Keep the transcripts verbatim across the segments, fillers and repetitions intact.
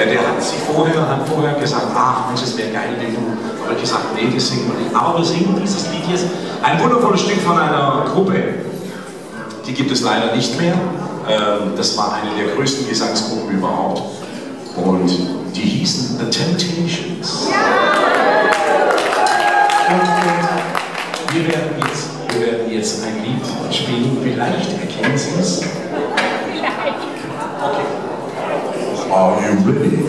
Ja, der hat sich vorher, hat vorher gesagt, ach Mensch, es wäre geil, wenn du, aber gesagt, nee, das singen wir nicht. Aber wir singen dieses Lied jetzt, ein wundervolles Stück von einer Gruppe, die gibt es leider nicht mehr. Das war eine der größten Gesangsgruppen überhaupt. Und die hießen The Temptations. Und wir werden jetzt, wir werden jetzt ein Lied spielen, vielleicht erkennen Sie es. Okay. Are you ready?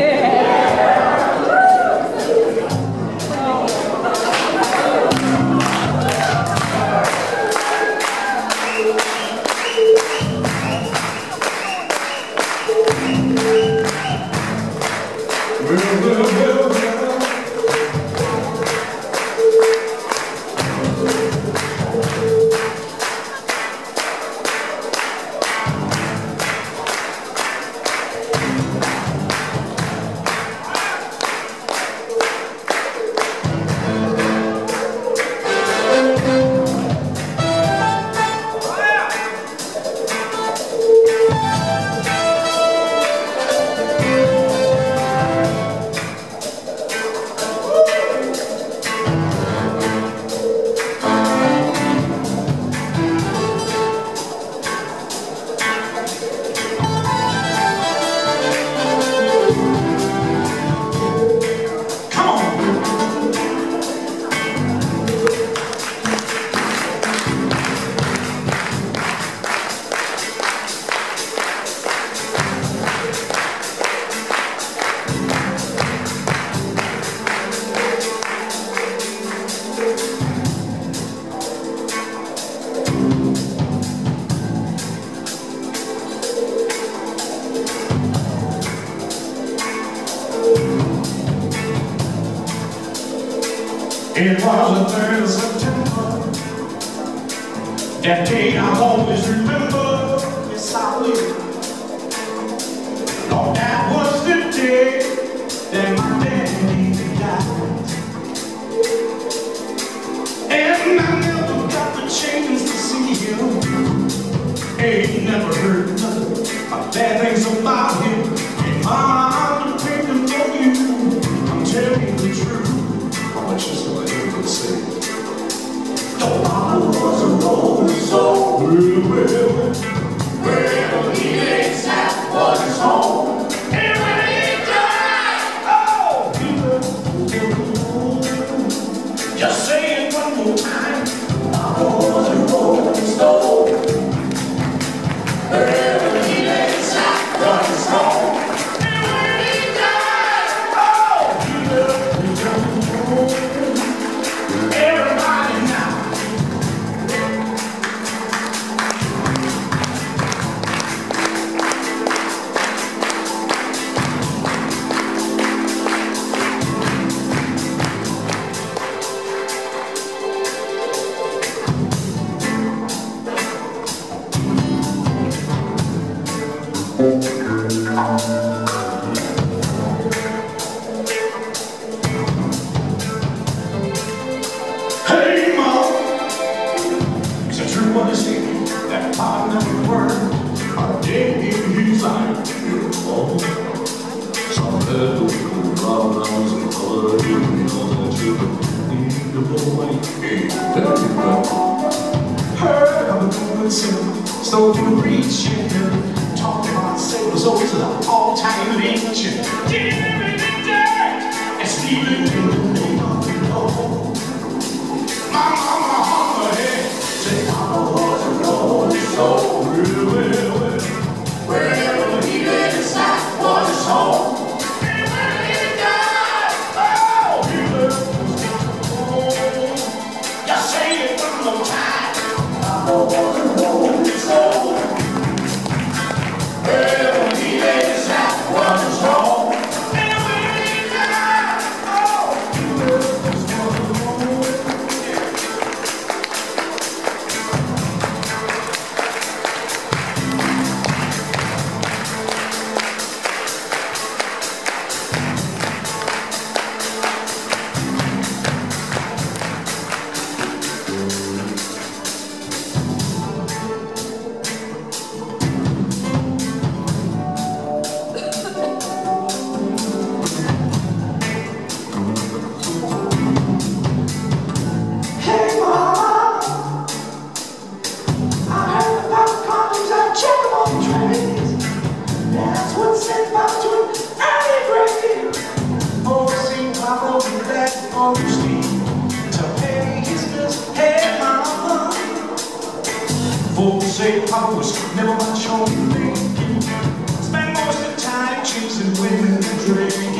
It was the third of September. That day I'll always remember. Yes, I will. Lord, that was the day that my daddy died. And I never got the chance to see him. Ain't never heard nothing but bad things about him. And mama, I'm depending on you. I'm telling you the truth. Much is what I could say. The Bible was a rolling soul. Well, well, well, he thinks that was his home. And when he died, oh, he lived. Just say it one more time. The Bible was a rolling soul. Well, he thinks that was his home. Well, he lays that one is wrong. say Papa was never much on thinking. Spent most of the time chasing women and drinking.